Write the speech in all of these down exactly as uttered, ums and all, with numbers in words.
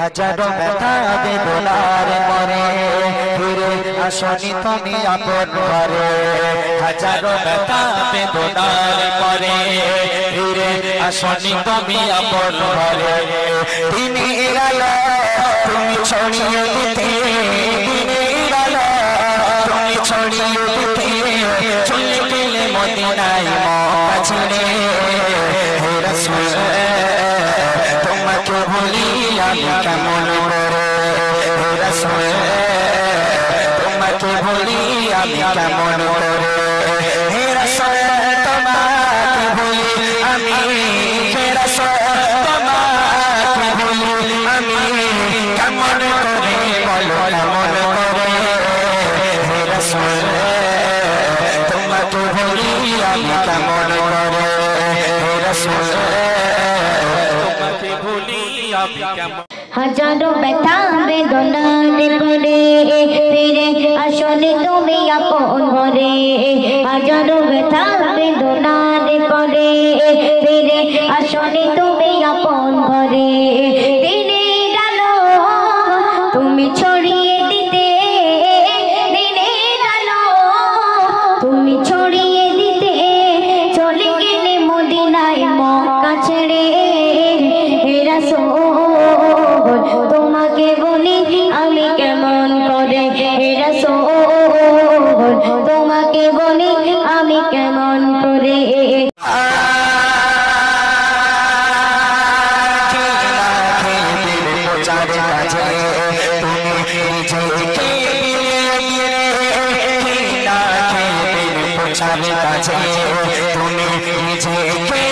হাজারো ব্যথা বেদনার পরে ফিরে আসনি তুমি আপন ঘরে হাজারো ব্যথা বেদনার পরে ফিরে আসনি তুমি আপন ঘরে দিনের আলো তুমি ছড়িয়ে দিতে দিনের আলো তুমি ছড়িয়ে দিতে চলে গেলে মদিনায় মক্কা ছেড়ে হে রাসূল তোমাকে ভুলি আমি কেমন করে হে রাসূল তোমাকে ভুলি আমি কেমন করে হে রাসূল তোমাকে ভুলি আমি হে রাসূল তোমাকে ভুলি আমি কেমন করে বলো কেমন করে হে রাসূল তোমাকে ভুলি আমি কেমন করে হে রাসূল তোমাকে ভুলি আমি কেমন হাজারো ব্যথা বেদনার পরে ফিরে আসলে তুমি আপন ঘরে হাজারো ব্যথা বেদনার পরে ফিরে আসলে তুমি আপন ঘরে দিনের আলো তুমি ছড়িয়ে দিতে দিনের আলো তুমি ছড়িয়ে দিতে চলে গেলে মদিনায় মক্কা ছেড়ে হে রাসূল তোমাকে বলি আমি কেমন করে হে রাসূল তোমাকে বলি আমি কেমন করে তুমি নিজেকে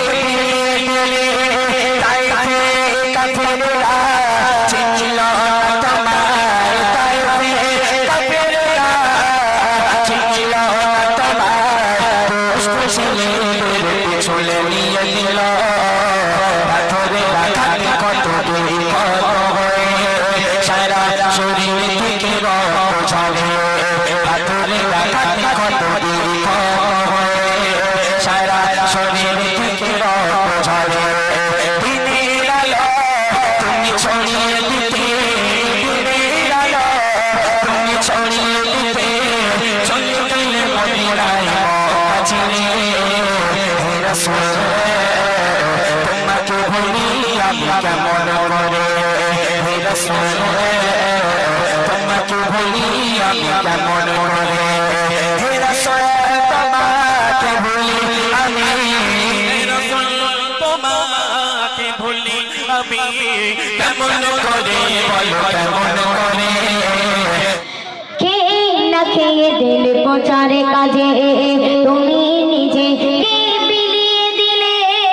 তাই কাফেররা চিনল তোমায় তাই কাফেররা চিনল তোমায় দুষ্ট ছেলেদের পিছনে নিয়ে দিল পাথরের আঘাত কত দুর্গত হয়ে সারা শরীর থেকে রক্ত ঝরে পাথরের আঘাত কত দুর্গত হয়ে সারা শরীর থেকে রক্ত ঝরে দিনের আলো তুমি ছড়িয়ে দিতে দিনের আলো তুমি ছড়িয়ে দিতে চলে গেলে মদিনায় মক্কা ছেড়ে হে রাসূল তোমাকে ভুলি আমি কেমন করে হে রাসূল তোমাকে ভুলি আমি কেমন করে হে রাসূল তোমাকে ভুলি আমি হে রাসূল তোমাকে ভুলি আমি কেমন করে বলো কেমন করে খেয়ে না খেয়ে দিল প্রচারে কাজে তুমি নিজে বিলিয়ে দিলে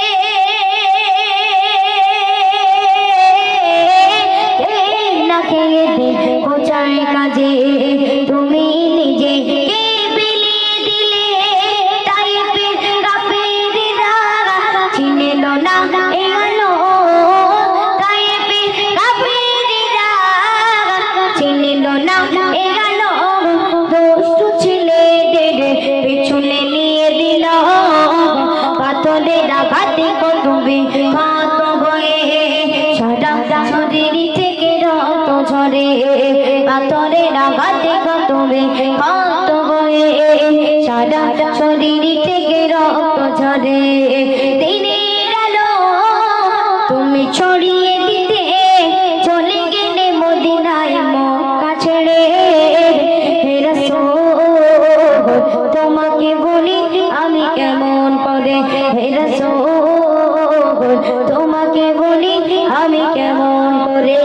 খেয়ে না খেয়ে দিল প্রচারে কাজে তুমি নিজে বিলিয়ে দিলে তাই কাফেররা চিনল না এ আলো তাই কাফেররা চিনল না এ আলো দুষ্ট ছেলেদের পিছনে নিয়ে দিল পাথরের আঘাতে তুমি ক্ষত হয়ে সারা শরীর থেকে রক্ত ঝরে পাথরের আঘাতে তুমি ক্ষত হয়ে সারা শরীর থেকে রক্ত ঝরে দিনের আলো তুমি ছড়িয়ে দিতে চলে গেলে মদিনায় মক্কা ছেড়ে হে রাসূল তোমাকে বলি আমি কেমন করে হে রাসূল তোমাকে বলি আমি কেমন করে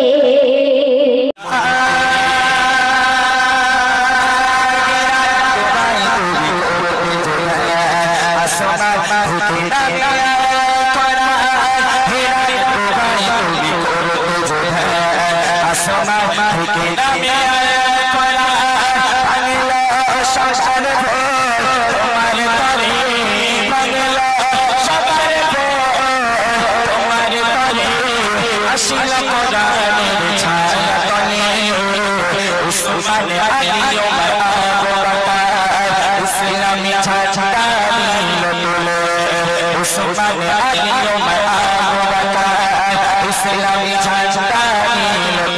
इस्लामी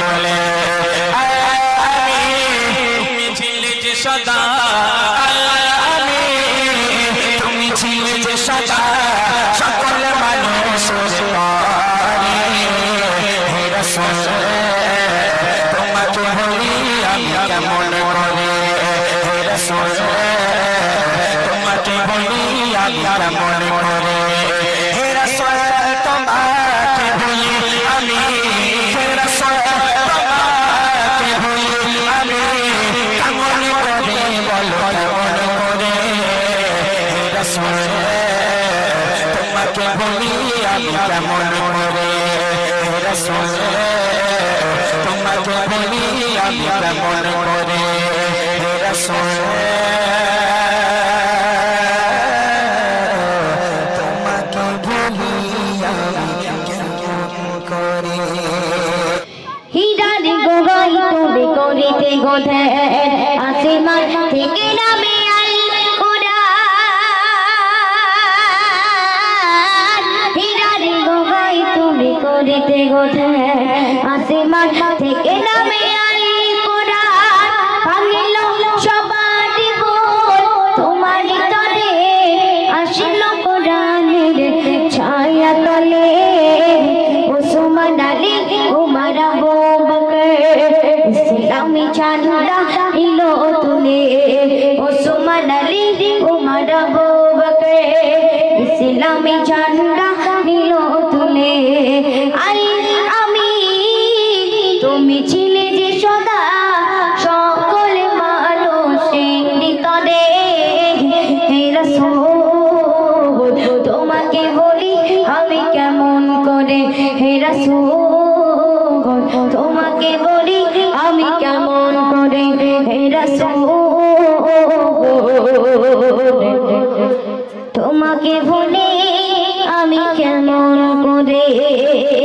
রাসূল তোমাকে ভুলি আমি কেমন করে হে রাসূল তোমাকে ভুলি আমি কেমন করে হে রাসূল তোমাকে ভুলি আমি হে রাসূল তোমাকে ভুলি আমি কেমন করে বলো কেমন করে হে রাসূল তোমাকে ভুলি আমি কেমন করে হে রাসূল তোমাকে ভুলি আমি কেমন করে হে রাসূল তোমাকে ভুলি আমি কেমন করে হীরার গোগাই তুমি করিতে গোধে আসমান থেকে নামে আল কোরআন হীরার গোগাই তুমি করিতে গোধে আসমান থেকে নামে আল কোরআন ভাঙিল সবার গোল তোমার তরে আসিল কোরআনের ছায়া তলে ওসমান আলী উমর আবু বকর ইসলামী ঝান্ডা নিল তুলে ওসমান আলী উমর আবু বকর ইসলামী ঝান্ডা নিল তুলে আল আমিন তুমি ছিলে যে সদা সকল মানুষের নিকটে হে রাসূল তোমাকে বলি আমি কেমন করে হে রাসূল তোমাকে বলি আমি কেমন করে হে রাসূল তোমাকে বলি আমি কেমন করে